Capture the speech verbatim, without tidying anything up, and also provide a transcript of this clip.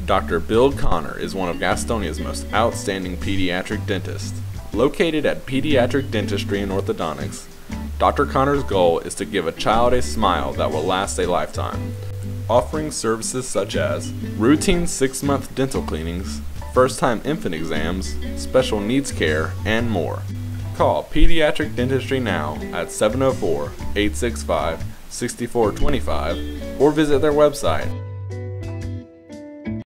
Doctor Bill Connor is one of Gastonia's most outstanding pediatric dentists. Located at Pediatric Dentistry and Orthodontics, Doctor Connor's goal is to give a child a smile that will last a lifetime, offering services such as routine six-month dental cleanings, first-time infant exams, special needs care, and more. Call Pediatric Dentistry now at seven oh four, eight six five, six four two five or visit their website